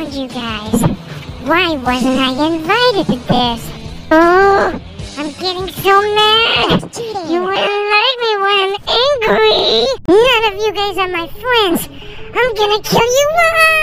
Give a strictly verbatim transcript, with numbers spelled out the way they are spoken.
told you guys. Why wasn't I invited to this? Oh, I'm getting so mad. You wouldn't like me when I'm angry. None of you guys are my friends. I'm gonna kill you all.